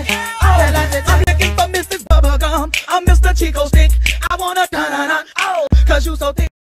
I'm looking for Mrs. Bubblegum. I'm Mr. Chico Stick. I wanna oh, cause you so thick.